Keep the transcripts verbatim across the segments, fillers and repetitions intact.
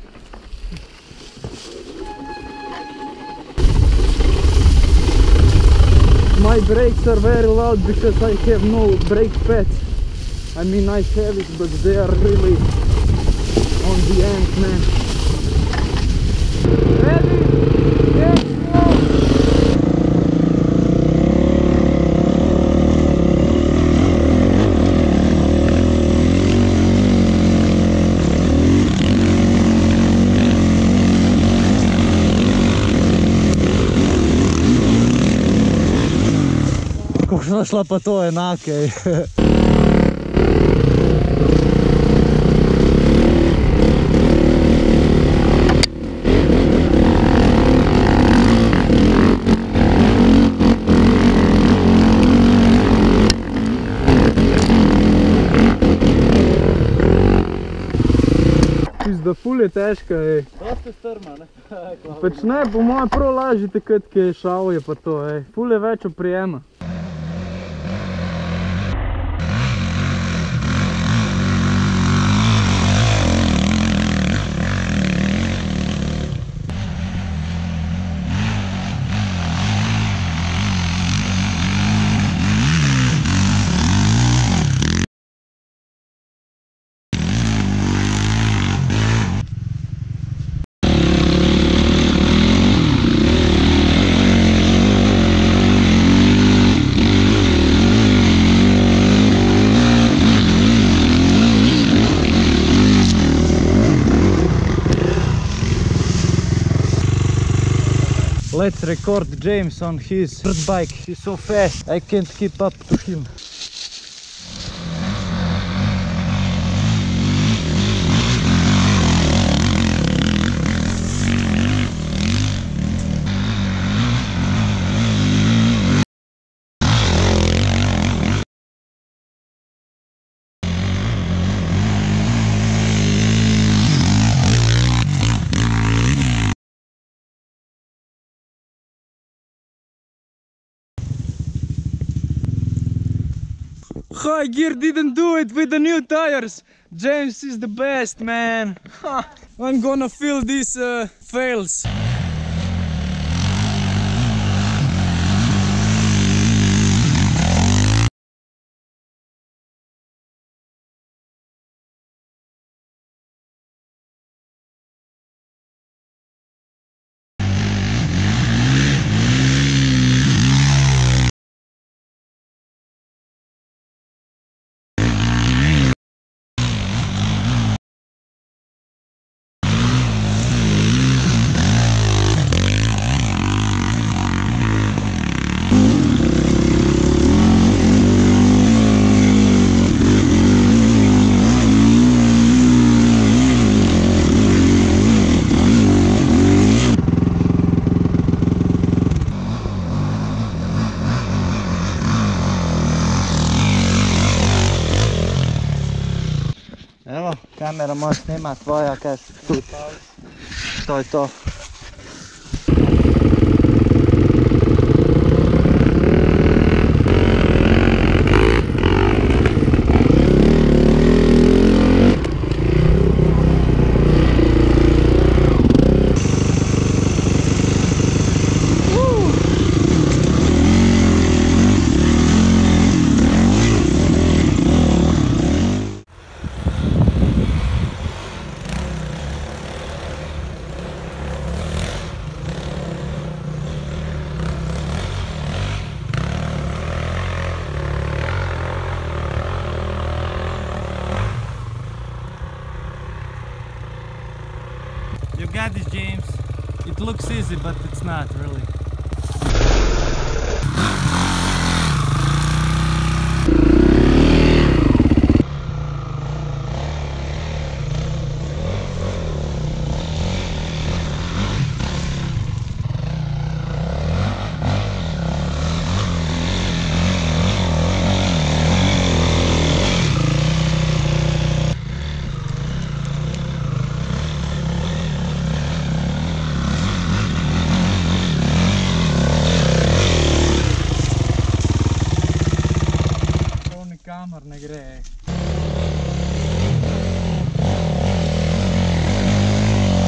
My brakes are very loud because I have no brake pads. I mean, I have it, but they are really on the end, man. Ready? Yes, go! Kako smo šla pa to enake. Da ful je težka, ej. Dosta strma, ne? Pač ne, po mojem prav lažje takrat, ki je šavje pa to, ej. Ful je več oprijema. Let's record James on his dirt bike. He's so fast, I can't keep up to him. High gear didn't do it with the new tires. James is the best, man. I'm gonna feel these uh, fails. Evo, kamera može snimat tvoja, kaj si tu. To je to. You got this, James. It looks easy, but it's not really. Kamar ne gre.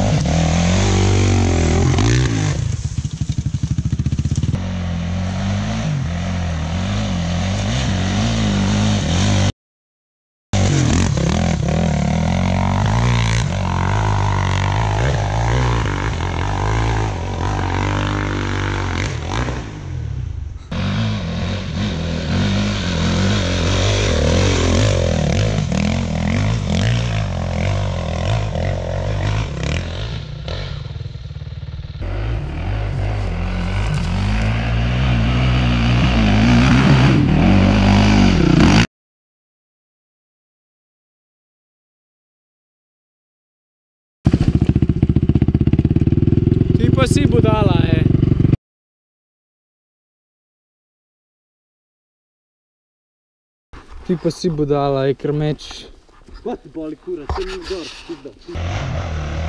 si budala, e. Ti pa si budala, e, ker meč. Ko ti boli kurac, sem jim gor, pizda.